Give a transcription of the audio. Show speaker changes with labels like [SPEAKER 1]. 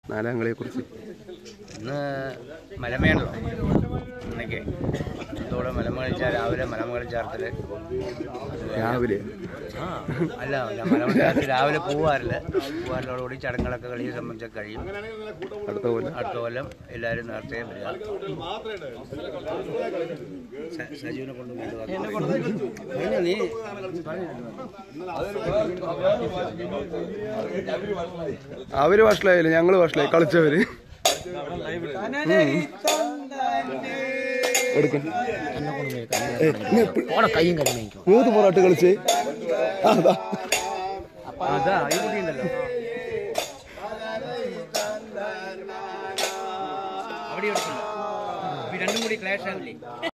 [SPEAKER 1] നാലാങ്ങളെ കുറിച്ച്
[SPEAKER 2] ഇന്ന് മലമേണല്ലോ ഇന്നൊക്കെ ഇതോടെ മലമ കളിച്ചാൽ രാവിലെ മലമ കളിച്ചാർത്തില്
[SPEAKER 1] രാവിലെ
[SPEAKER 2] അല്ല മലമ കളിച്ചാർത്തിൽ രാവിലെ പോവാറില്ലോടുകൂടി ചടങ്ങുകളൊക്കെ കളിയെ സംബന്ധിച്ചൊക്കെ കഴിയും. അടുത്ത കൊല്ലം എല്ലാവരും നേരത്തെ വരിക. സജീവനെ കൊണ്ട് നീ
[SPEAKER 1] അവര് വഷളായില്ല, ഞങ്ങള് വഷളായി കളിച്ചവര്. ഏത് പൊറാട്ട് കളിച്ചേ?
[SPEAKER 2] അവിടെ രണ്ടും കൂടി ക്ലാഷ് ആവില്ലേ?